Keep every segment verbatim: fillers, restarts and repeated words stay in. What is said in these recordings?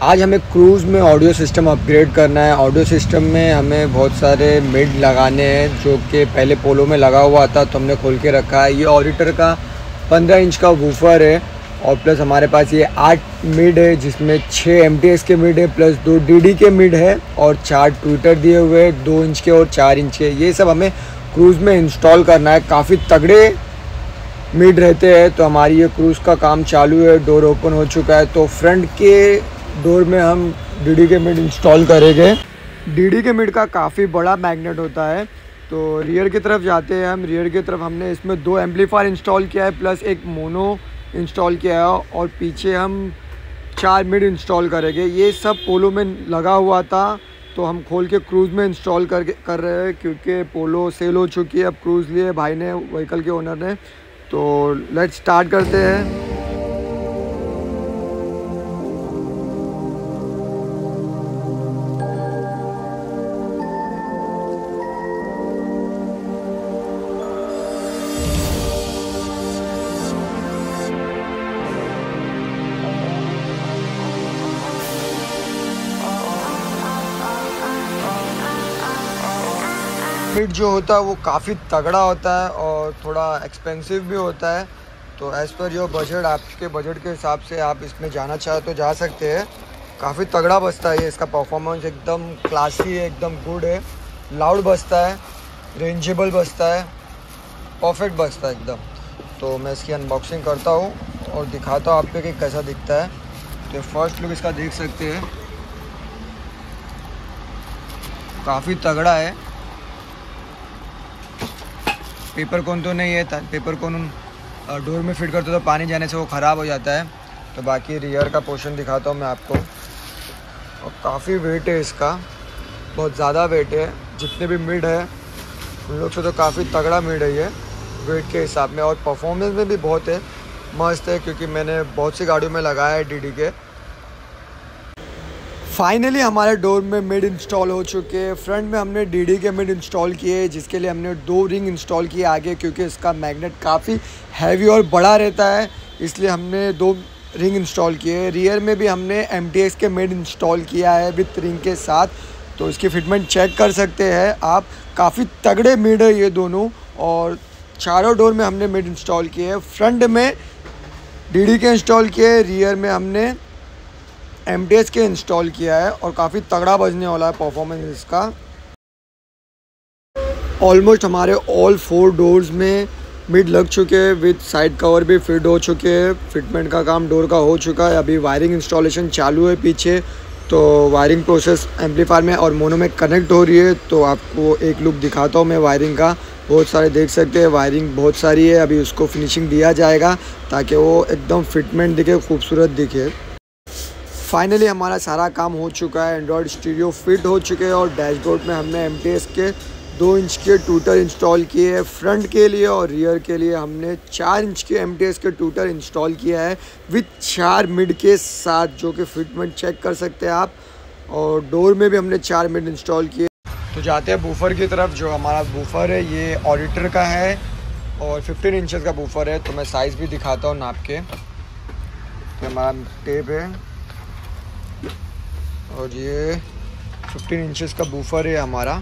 आज हमें क्रूज़ में ऑडियो सिस्टम अपग्रेड करना है। ऑडियो सिस्टम में हमें बहुत सारे मिड लगाने हैं जो कि पहले पोलो में लगा हुआ था, तो हमने खोल के रखा है। ये ऑडिटर का पंद्रह इंच का वूफर है और प्लस हमारे पास ये आठ मिड है जिसमें छः एम टी एस के मिड है, प्लस दो डी डी के मिड है और चार ट्विटर दिए हुए हैं, दो इंच के और चार इंच के। ये सब हमें क्रूज़ में इंस्टॉल करना है। काफ़ी तगड़े मिड रहते हैं, तो हमारी ये क्रूज़ का काम चालू है। डोर ओपन हो चुका है, तो फ्रंट के डोर में हम डी डी के मिड इंस्टॉल करेंगे। डी डी के मिड का काफ़ी बड़ा मैग्नेट होता है। तो रियर की तरफ जाते हैं हम। रियर की तरफ हमने इसमें दो एम्पलीफायर इंस्टॉल किया है, प्लस एक मोनो इंस्टॉल किया है और पीछे हम चार मिड इंस्टॉल करेंगे। ये सब पोलो में लगा हुआ था, तो हम खोल के क्रूज़ में इंस्टॉल कर कर रहे हैं क्योंकि पोलो सेल हो चुकी है। अब क्रूज़ लिए भाई ने, व्हीकल के ओनर ने। तो लेट्स स्टार्ट करते हैं। मिड जो होता है वो काफ़ी तगड़ा होता है और थोड़ा एक्सपेंसिव भी होता है। तो एज़ पर योर बजट, आपके बजट के हिसाब से आप इसमें जाना चाहे तो जा सकते हैं। काफ़ी तगड़ा बजता है ये, इसका परफॉर्मेंस एकदम क्लासी है, एकदम गुड है। लाउड बजता है, रेंजेबल बजता है, परफेक्ट बजता है एकदम। तो मैं इसकी अनबॉक्सिंग करता हूँ और दिखाता हूँ आपको कि कैसा दिखता है। तो फर्स्ट लुक इसका देख सकते हैं, काफ़ी तगड़ा है। पेपर कोन तो नहीं है, पेपर कोन डोर में फिट करते तो पानी जाने से वो ख़राब हो जाता है। तो बाकी रियर का पोर्शन दिखाता हूँ मैं आपको। और काफ़ी वेट है इसका, बहुत ज़्यादा वेट है। जितने भी मिड है उन लोग से तो काफ़ी तगड़ा मिड है ये वेट के हिसाब में, और परफॉर्मेंस में भी बहुत है, मस्त है। क्योंकि मैंने बहुत सी गाड़ियों में लगाया है डी डी के। फाइनली हमारे डोर में मिड इंस्टॉल हो चुके हैं। फ्रंट में हमने डी डी के मिड इंस्टॉल किए, जिसके लिए हमने दो रिंग इंस्टॉल किए आगे, क्योंकि इसका मैग्नेट काफ़ी हैवी और बड़ा रहता है, इसलिए हमने दो रिंग इंस्टॉल किए। रियर में भी हमने एम टी एस के मिड इंस्टॉल किया है विथ रिंग के साथ, तो इसकी फिटमेंट चेक कर सकते हैं आप। काफ़ी तगड़े मिड है ये दोनों, और चारों डोर में हमने मिड इंस्टॉल किए। फ्रंट में डी डी के इंस्टॉल किए, रियर में हमने एम टी एस के इंस्टॉल किया है और काफ़ी तगड़ा बजने वाला है परफॉर्मेंस इसका। ऑलमोस्ट हमारे ऑल फोर डोर्स में मिड लग चुके हैं, विद साइड कवर भी फिट हो चुके हैं। फिटमेंट का काम डोर का हो चुका है। अभी वायरिंग इंस्टॉलेशन चालू है पीछे, तो वायरिंग प्रोसेस एम्पलीफायर में और मोनो में कनेक्ट हो रही है। तो आपको एक लुक दिखाता हूँ मैं वायरिंग का। बहुत सारे देख सकते हैं, वायरिंग बहुत सारी है। अभी उसको फिनिशिंग दिया जाएगा ताकि वो एकदम फिटमेंट दिखे, खूबसूरत दिखे। फाइनली हमारा सारा काम हो चुका है। एंड्रॉयड स्टीरियो फिट हो चुके हैं और डैशबोर्ड में हमने एम टी एस के दो इंच के ट्विटर इंस्टॉल किए हैं फ्रंट के लिए, और रियर के लिए हमने चार इंच के एम टी एस के ट्विटर इंस्टॉल किया है विथ चार मिड के साथ, जो कि फिटमेंट चेक कर सकते हैं आप। और डोर में भी हमने चार मिड इंस्टॉल किए। तो जाते हैं बूफर की तरफ। जो हमारा बूफर है ये ऑडिटर का है और फिफ्टीन इंचज़ का बूफर है। तो मैं साइज़ भी दिखाता हूँ नाप के। तो हमारा टेप है और ये फिफ्टीन इंचेस का बूफर है हमारा।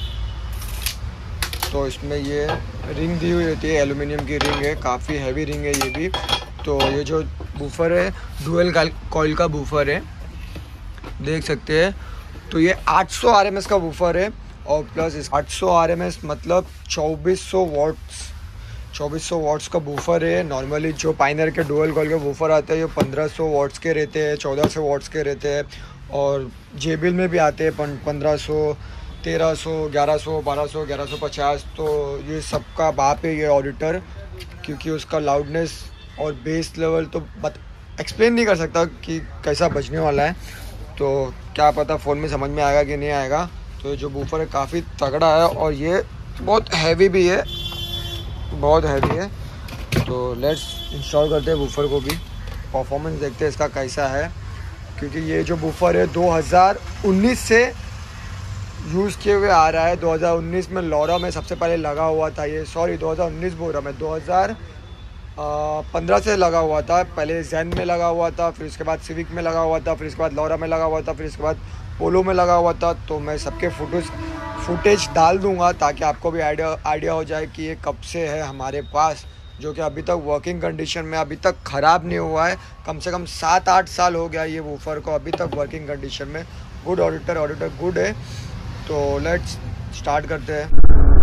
तो इसमें ये रिंग दी हुई होती है, एल्युमिनियम की रिंग है, काफ़ी हैवी रिंग है ये भी। तो ये जो बूफर है डुअल कॉइल का बूफर है, देख सकते हैं। तो ये आठ सौ आर एम एस का बूफर है और प्लस इस आठ सौ आर एम एस मतलब चौबीस सौ वॉट्स चौबीस सौ वॉट्स का बूफर है। नॉर्मली जो पाइनर के डुअल कॉइल के बूफर आते हैं ये पंद्रह सौ वॉट्स के रहते हैं, चौदह सौ वॉट्स के रहते हैं। और जेबिल में भी आते हैं पंद्रह सौ, तेरह सौ, ग्यारह सौ, बारह सौ, ग्यारह सौ पचास। तो ये सबका बाप है ये ऑडिटर, क्योंकि उसका लाउडनेस और बेस लेवल तो बत एक्सप्लेन नहीं कर सकता कि कैसा बजने वाला है। तो क्या पता फ़ोन में समझ में आएगा कि नहीं आएगा। तो जो बूफर है काफ़ी तगड़ा है और ये बहुत हैवी भी है, बहुत हैवी है। तो लेट्स इंस्टॉल करते हैं बूफर को भी, परफॉर्मेंस देखते हैं इसका कैसा है। क्योंकि ये जो बूफर है दो हज़ार उन्नीस से यूज़ किए हुए आ रहा है। दो हज़ार उन्नीस में लॉरा में सबसे पहले लगा हुआ था ये, सॉरी दो हज़ार उन्नीस बोल रहा मैं, दो हज़ार पंद्रह से लगा हुआ था। पहले जैन में लगा हुआ था, फिर उसके बाद सिविक में लगा हुआ था, फिर उसके बाद लौरा में लगा हुआ था, फिर उसके बाद पोलो में लगा हुआ था। तो मैं सबके फोटोज फुटेज डाल दूंगा ताकि आपको भी आइडिया आइडिया हो जाए कि ये कब से है हमारे पास, जो कि अभी तक वर्किंग कंडीशन में, अभी तक ख़राब नहीं हुआ है। कम से कम सात आठ साल हो गया ये वूफर को, अभी तक वर्किंग कंडीशन में। गुड ऑडिटर ऑडिटर गुड है। तो लेट्स स्टार्ट करते हैं।